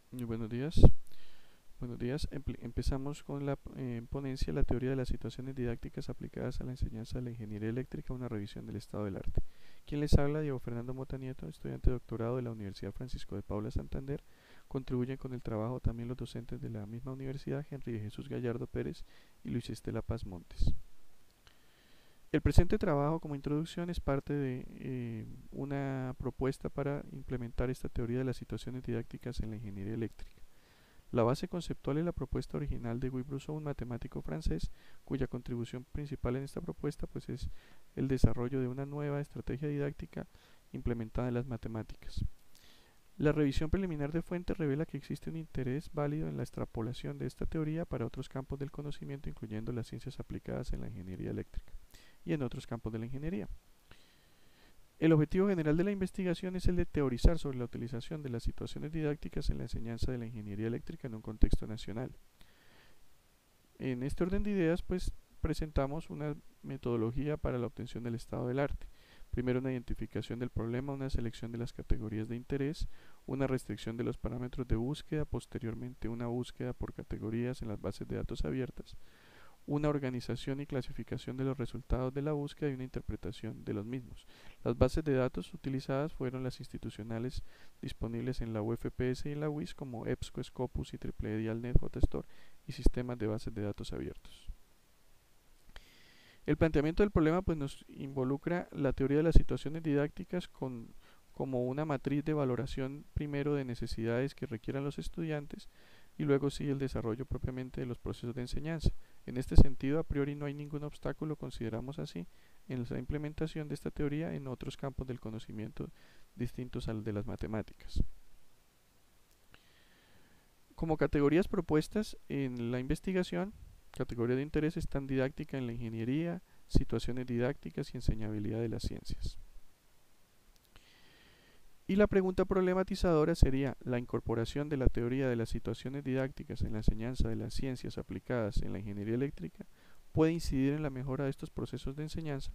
Muy buenos días. Buenos días. Empezamos con la ponencia La teoría de las situaciones didácticas aplicadas a la enseñanza de la ingeniería eléctrica, una revisión del estado del arte. Quien les habla, Diego Fernando Mota Nieto, estudiante de doctorado de la Universidad Francisco de Paula Santander. Contribuyen con el trabajo también los docentes de la misma universidad, Henry de Jesús Gallardo Pérez y Luis Estela Paz Montes. El presente trabajo, como introducción, es parte de una propuesta para implementar esta teoría de las situaciones didácticas en la ingeniería eléctrica. La base conceptual es la propuesta original de Guy Brusseau, un matemático francés, cuya contribución principal en esta propuesta pues, es el desarrollo de una nueva estrategia didáctica implementada en las matemáticas. La revisión preliminar de fuentes revela que existe un interés válido en la extrapolación de esta teoría para otros campos del conocimiento, incluyendo las ciencias aplicadas en la ingeniería eléctrica y en otros campos de la ingeniería. El objetivo general de la investigación es el de teorizar sobre la utilización de las situaciones didácticas en la enseñanza de la ingeniería eléctrica en un contexto nacional. En este orden de ideas, pues presentamos una metodología para la obtención del estado del arte. Primero, una identificación del problema, una selección de las categorías de interés, una restricción de los parámetros de búsqueda, posteriormente una búsqueda por categorías en las bases de datos abiertas, una organización y clasificación de los resultados de la búsqueda y una interpretación de los mismos. Las bases de datos utilizadas fueron las institucionales disponibles en la UFPS y en la UIS como EBSCO, Scopus y EEE Dialnet JSTOR y sistemas de bases de datos abiertos. El planteamiento del problema pues, nos involucra la teoría de las situaciones didácticas como una matriz de valoración primero de necesidades que requieran los estudiantes y luego sí el desarrollo propiamente de los procesos de enseñanza. En este sentido, a priori no hay ningún obstáculo, consideramos así, en la implementación de esta teoría en otros campos del conocimiento distintos al de las matemáticas. Como categorías propuestas en la investigación, categoría de interés están didáctica en la ingeniería, situaciones didácticas y enseñabilidad de las ciencias. Y la pregunta problematizadora sería: ¿la incorporación de la teoría de las situaciones didácticas en la enseñanza de las ciencias aplicadas en la ingeniería eléctrica puede incidir en la mejora de estos procesos de enseñanza?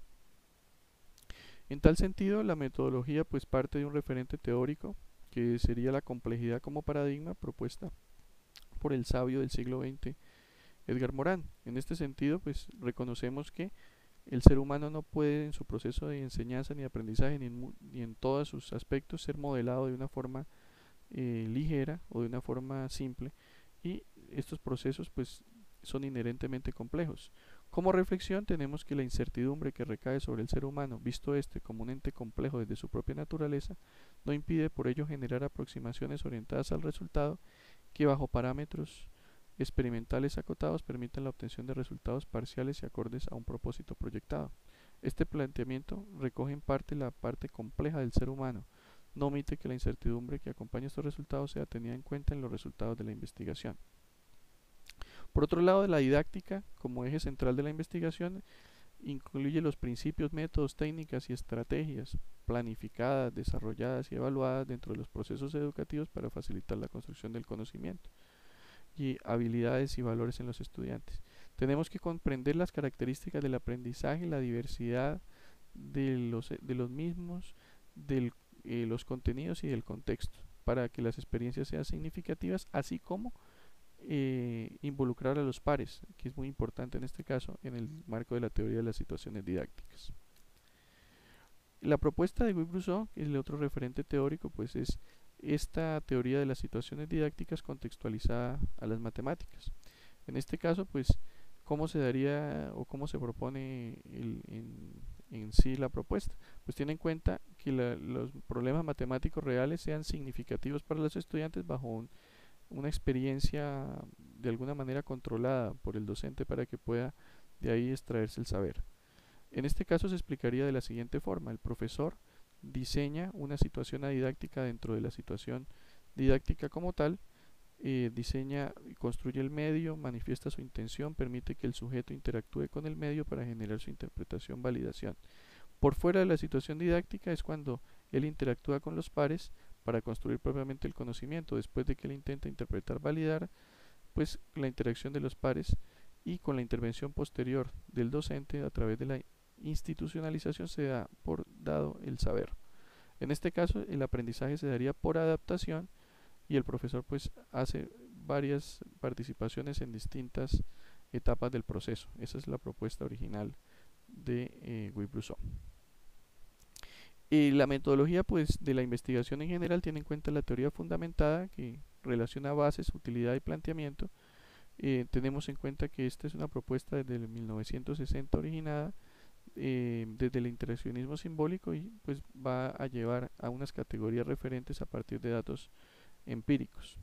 En tal sentido, la metodología pues parte de un referente teórico que sería la complejidad como paradigma propuesta por el sabio del siglo XX Edgar Morin. En este sentido, pues reconocemos que el ser humano no puede en su proceso de enseñanza ni de aprendizaje ni en todos sus aspectos ser modelado de una forma ligera o de una forma simple, y estos procesos pues son inherentemente complejos. Como reflexión tenemos que la incertidumbre que recae sobre el ser humano, visto este como un ente complejo desde su propia naturaleza, no impide por ello generar aproximaciones orientadas al resultado que bajo parámetros experimentales acotados permitan la obtención de resultados parciales y acordes a un propósito proyectado. Este planteamiento recoge en parte la parte compleja del ser humano, no omite que la incertidumbre que acompaña estos resultados sea tenida en cuenta en los resultados de la investigación. Por otro lado, la didáctica, como eje central de la investigación, incluye los principios, métodos, técnicas y estrategias planificadas, desarrolladas y evaluadas dentro de los procesos educativos para facilitar la construcción del conocimiento y habilidades y valores en los estudiantes. Tenemos que comprender las características del aprendizaje, la diversidad de los mismos, de los contenidos y del contexto, para que las experiencias sean significativas, así como involucrar a los pares, que es muy importante en este caso, en el marco de la teoría de las situaciones didácticas. La propuesta de Guy Brusseau, que es el otro referente teórico, pues es esta teoría de las situaciones didácticas contextualizada a las matemáticas. En este caso, pues, ¿cómo se daría o cómo se propone en sí la propuesta? Pues tiene en cuenta que los problemas matemáticos reales sean significativos para los estudiantes bajo una experiencia de alguna manera controlada por el docente para que pueda de ahí extraerse el saber. En este caso se explicaría de la siguiente forma: el profesor diseña una situación didáctica dentro de la situación didáctica como tal, diseña y construye el medio, manifiesta su intención, permite que el sujeto interactúe con el medio para generar su interpretación, validación. Por fuera de la situación didáctica es cuando él interactúa con los pares para construir propiamente el conocimiento, después de que él intenta interpretar, validar, pues la interacción de los pares, y con la intervención posterior del docente a través de la institucionalización se da por dado el saber. En este caso, el aprendizaje se daría por adaptación y el profesor pues hace varias participaciones en distintas etapas del proceso. Esa es la propuesta original de Guy-Brousseau. Y la metodología pues de la investigación en general tiene en cuenta la teoría fundamentada que relaciona bases, utilidad y planteamiento. Tenemos en cuenta que esta es una propuesta desde el 1960 originada desde el interaccionismo simbólico y pues va a llevar a unas categorías referentes a partir de datos empíricos.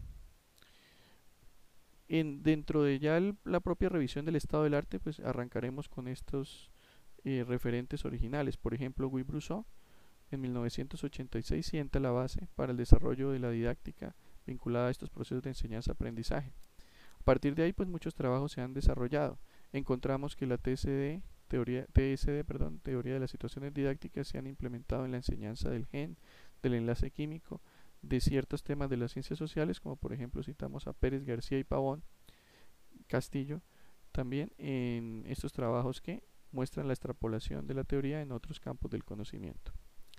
Dentro de ya la propia revisión del estado del arte, pues arrancaremos con estos referentes originales. Por ejemplo, Guy-Brousseau en 1986 sienta la base para el desarrollo de la didáctica vinculada a estos procesos de enseñanza-aprendizaje. A partir de ahí, pues muchos trabajos se han desarrollado. Encontramos que la teoría de las situaciones didácticas se han implementado en la enseñanza del gen, del enlace químico, de ciertos temas de las ciencias sociales, como por ejemplo citamos a Pérez, García y Pavón, Castillo, también en estos trabajos que muestran la extrapolación de la teoría en otros campos del conocimiento.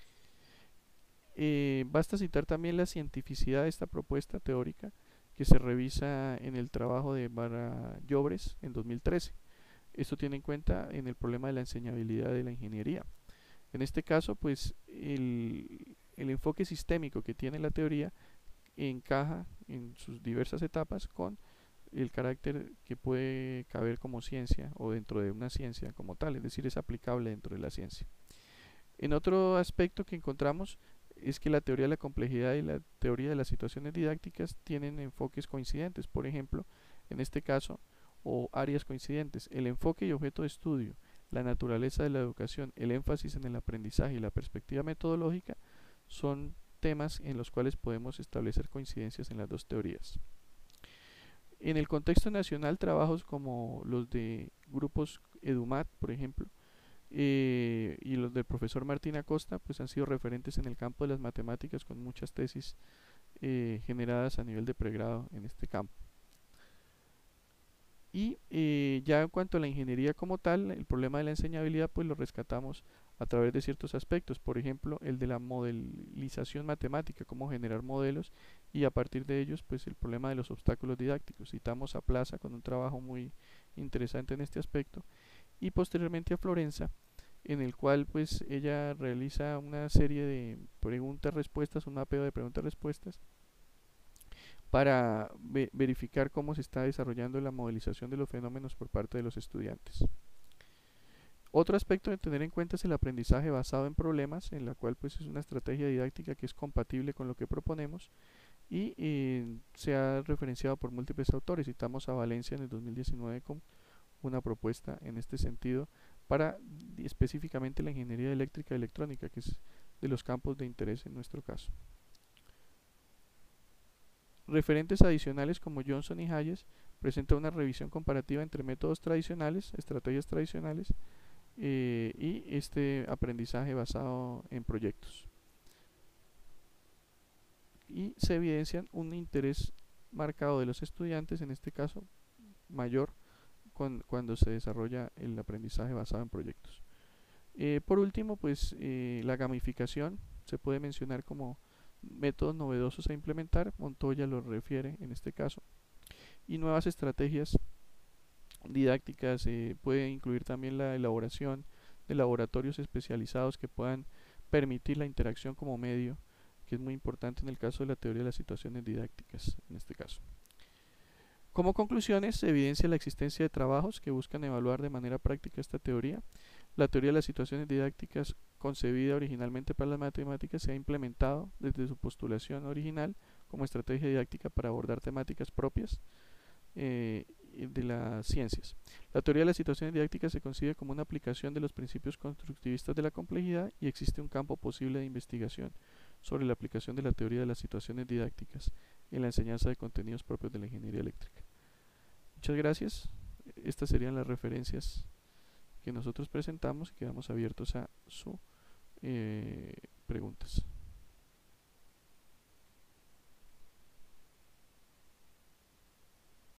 Basta citar también la cientificidad de esta propuesta teórica que se revisa en el trabajo de Barra-Llobres en 2013. Esto tiene en cuenta en el problema de la enseñabilidad de la ingeniería. En este caso, pues el enfoque sistémico que tiene la teoría encaja en sus diversas etapas con el carácter que puede caber como ciencia o dentro de una ciencia como tal, es decir, es aplicable dentro de la ciencia. En otro aspecto que encontramos es que la teoría de la complejidad y la teoría de las situaciones didácticas tienen enfoques coincidentes, por ejemplo, en este caso, o áreas coincidentes, el enfoque y objeto de estudio, la naturaleza de la educación, el énfasis en el aprendizaje y la perspectiva metodológica son temas en los cuales podemos establecer coincidencias en las dos teorías. En el contexto nacional, trabajos como los de grupos EDUMAT, por ejemplo, y los del profesor Martín Acosta, pues han sido referentes en el campo de las matemáticas con muchas tesis generadas a nivel de pregrado en este campo. Y ya en cuanto a la ingeniería como tal, el problema de la enseñabilidad pues lo rescatamos a través de ciertos aspectos, por ejemplo el de la modelización matemática, cómo generar modelos y a partir de ellos pues el problema de los obstáculos didácticos. Citamos a Plaza con un trabajo muy interesante en este aspecto y posteriormente a Florenza, en el cual pues ella realiza una serie de preguntas-respuestas, un mapeo de preguntas-respuestas para verificar cómo se está desarrollando la modelización de los fenómenos por parte de los estudiantes. Otro aspecto de tener en cuenta es el aprendizaje basado en problemas, en la cual pues es una estrategia didáctica que es compatible con lo que proponemos y se ha referenciado por múltiples autores. Citamos a Valencia en el 2019 con una propuesta en este sentido para específicamente la ingeniería eléctrica y electrónica, que es de los campos de interés en nuestro caso. Referentes adicionales como Johnson y Hayes presenta una revisión comparativa entre métodos tradicionales, estrategias tradicionales y este aprendizaje basado en proyectos. Y se evidencia un interés marcado de los estudiantes, en este caso mayor, cuando se desarrolla el aprendizaje basado en proyectos. Por último, pues la gamificación se puede mencionar como métodos novedosos a implementar, Montoya lo refiere en este caso, y nuevas estrategias didácticas puede incluir también la elaboración de laboratorios especializados que puedan permitir la interacción como medio, que es muy importante en el caso de la teoría de las situaciones didácticas en este caso. Como conclusiones, se evidencia la existencia de trabajos que buscan evaluar de manera práctica esta teoría. La teoría de las situaciones didácticas, concebida originalmente para las matemáticas, se ha implementado desde su postulación original como estrategia didáctica para abordar temáticas propias de las ciencias. La teoría de las situaciones didácticas se concibe como una aplicación de los principios constructivistas de la complejidad y existe un campo posible de investigación sobre la aplicación de la teoría de las situaciones didácticas en la enseñanza de contenidos propios de la ingeniería eléctrica. Muchas gracias. Estas serían las referencias que nosotros presentamos y quedamos abiertos a sus preguntas.